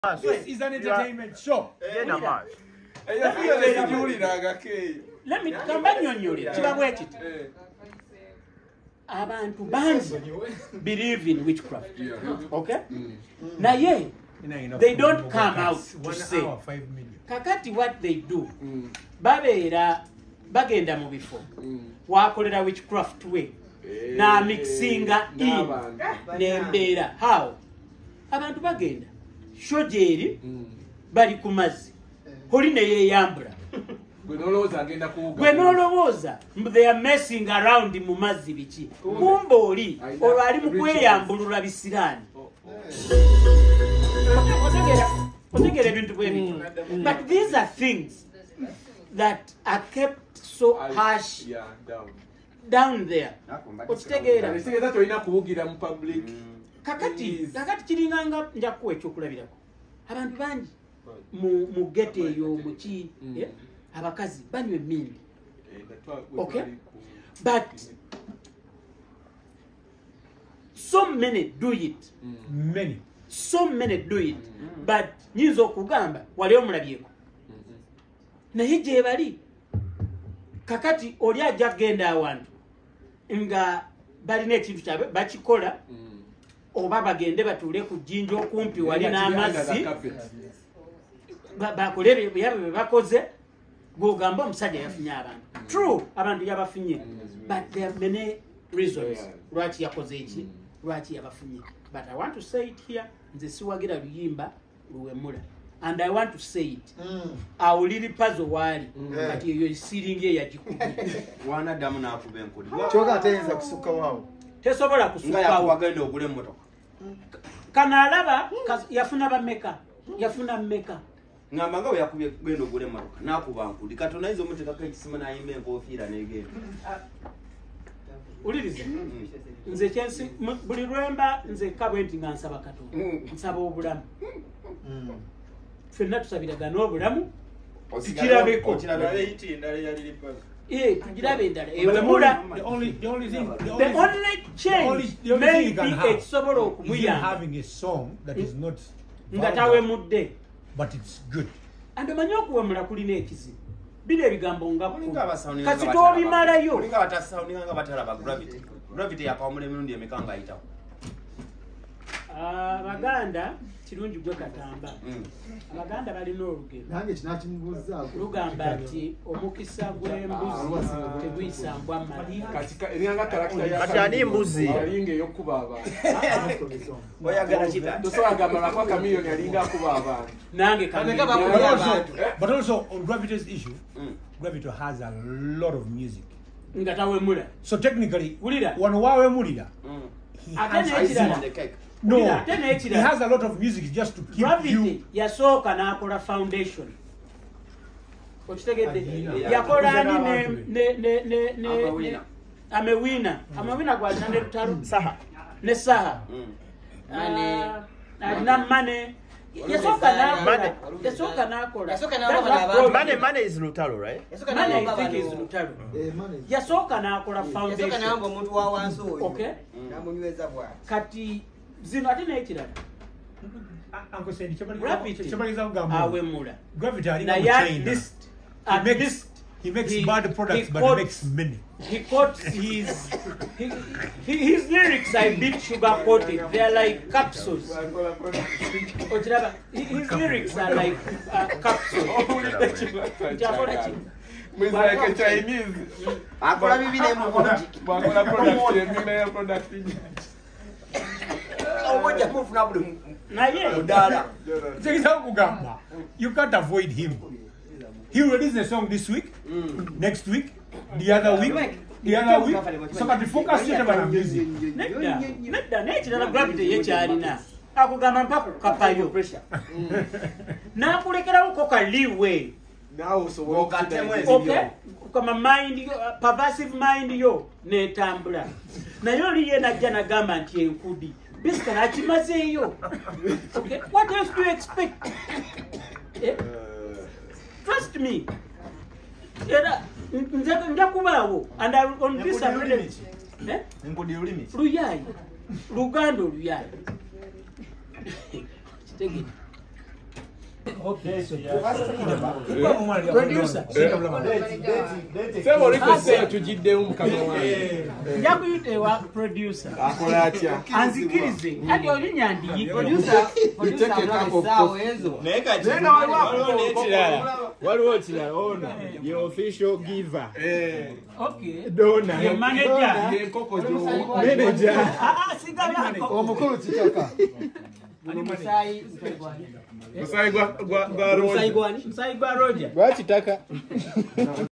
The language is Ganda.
This is an entertainment show. Let me come back on you. Abantu banzi believe in witchcraft. Okay? Now, yeah, they don't come out to say. Kakati what they do. Babeera bagenda mu bifo. Wakolera witchcraft way. Na mixinga in. Nembeera. How? Abantu bagenda. Shojeri bali kumazi. Holine yeyambula. Gwenolowoza they are messing around mu mazzi biki. Kumboli olwo ali mu kweyambulula bisirani. Otegera ebintu bwebi. But these are things that are kept so harsh down there. Otegera. Nsigeza toyina kubugira mu public. Kakati kiringanga nja kuwa ekyokulabirako. Abantu bangi mu gete eyo muki abakazi banywe mmindi. Okay? But so many do it. So many do it. But nyinza okugamba wali omulabyeko. Naye gye bali. Kakati oli ajja kugenda awantu nga balina ekintu kyabe bakikola oba bagende batuule ku jjinja okumpi wali n'amazzi bakole byabe bakoze gogamba omusajja yafunye abantu. True, abantu yabafunye, but there are many reasons lwaki yakoze eki lwaki yabafunye. But I want to say it here, nze siwagira luyimba luwemula, and I want to say it. Awuliri Pazo wali kati eyo isiringi eyagikubi wana damu nakuba enkuli kyoka atenza kusuka wawo tesobola kusuka wawo wagenda ogule emmotoka kana alaba yafuna bameka yafuna mmeka ngamba nga yakubye genda ogule emmotoka nakuba nkuli katona izo mutekako ekisima nayimba enkofiira negenda ulirize nze kyensi buli lwemba nze kabwe nti nga nsaba Katonda nsaba obulamu fenna tusabiraga n'obulamu tikirabeko tugirabe endala ewemula the only change maybe ekisobola okumuyamba nga tawemudde but it's good. And omanyi okuwemula kulina ekizibu biri ebigambo nga kasi tobimalayo olinga batasawuninga nga batalaba gravity yakawamula emirundi emikanga ayitawo. Abaganda kirungi gwe Katamba. Abaganda balina olugero nange kinakimubuuza lugamba nti omukisa gw'embuzi teguyisambwa mali kati ani mbuzi alinga eyokuba abantu oyagala kita tosobola gamba nakwa kamiliyoni alinga akuba abantu nange but also on gravity's issue gravity has a lot of music nga tawemula so technically ulira wano wawemulira no, he has a lot of music just to keep gravity you. Yasooka n'akola foundation. Okitegedde yakola ni amewina gwalina ne lutalo ne saha na mane yasooka n'akola money is lutalo, right? Money I think is lutalo. Yasooka n'akola foundation. Okay? Kati zino ate n'ekirala Uncle Sendi, gravity awemula gravity he makes bad products but he makes many. He quotes his lyrics are a bit sugar coated. They are like capsules. His lyrics are like capsules. He's like a Chinese. You can't avoid him. He will release a song this week, next week, the other week. So but the focus is on music. Nature gravity yechaalina. Akugamba mpaka kapayo pressure. Nakulekerawo koka leeway. Now so okay. Kama mind pervasive mind yo netambula. Nayo liye najja nagamba nti enkudi. Basically, achimazeyo. Okay, what else do you expect? Trust me. Ndakubawo, and on this ability. Luyayi. Lugando luyayi. Okay, so Producer. Sebo request tujidde umukama wange. Yakuyite wa producer. Akola atya? Anzikirize. Hadi olinyandi Producer waliwo kirala ono ye official giver. Okay. Donor. Ye manager. Ye nkoko manager. Sigala. Omukulu kitaka. Musai gwa Roger. Musai gwa Roger. Gwakitaka.